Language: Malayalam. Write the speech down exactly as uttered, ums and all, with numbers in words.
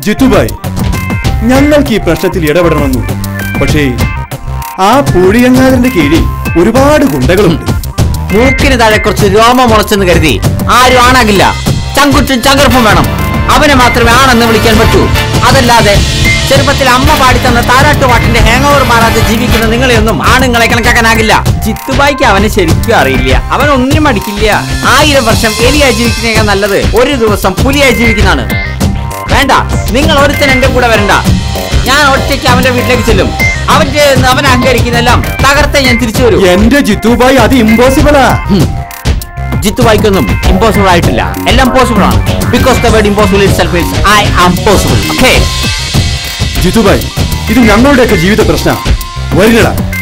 ജിത്തുഭായ്, ഞങ്ങൾക്ക് ഈ പ്രശ്നത്തിൽ ഇടപെടണമെന്നു. പക്ഷേ ആ പൂഴിയങ്ങാതിന്റെ കീഴിൽ ഒരുപാട് ഗുണ്ടകളുണ്ട്. മൂക്കിന് താഴെ കുറച്ച് രോമം മുളച്ചെന്ന് കരുതി ആരും ആണാകില്ല. ചങ്കുറ്റും ചങ്കർപ്പും വേണം. അവനെ മാത്രമേ ആണെന്ന് വിളിക്കാൻ പറ്റൂ. അതല്ലാതെ ചെറുപ്പത്തിൽ അമ്മ പാടിത്തന്ന താരാട്ടുപാട്ടിന്റെ ഹാങ് ഓവർ മാറാതെ ജീവിക്കുന്ന നിങ്ങളെയൊന്നും ആണുങ്ങളെ കണക്കാക്കാനാകില്ല. ജിത്തുബായിക്ക് അവനെ ശരിക്കും അറിയില്ല. അവൻ ഒന്നിനും അടിക്കില്ല. ആയിരം വർഷം എലിയായി ജീവിക്കുന്നതിനേക്കാൾ നല്ലത് ഒരു ദിവസം പുലിയായി ജീവിക്കുന്നതാണ്. വേണ്ട, നിങ്ങൾ ഒരുത്തൻ എന്റെ കൂടെ വരണ്ട. ഞാൻ ഒറ്റയ്ക്ക് അവന്റെ വീട്ടിലേക്ക് ചെല്ലും. അവന്റെ അവൻ അഹങ്കരിക്കുന്നെല്ലാം തകർത്തെ ഞാൻ തിരിച്ചു വരും. എന്റെ ജിത്തുബായി, അത് ഇമ്പോസിബിളാ. ജിത്തുബായിക്കൊന്നും ഇമ്പോസിബിൾ ആയിട്ടില്ല. എല്ലാം പോസിബിൾ ആണ്. Because the word impossible itself is I am possible. Okay ജിത്തുബായി, ഇത് ഞങ്ങളുടെയൊക്കെ ജീവിത പ്രശ്നം. വരികടാ.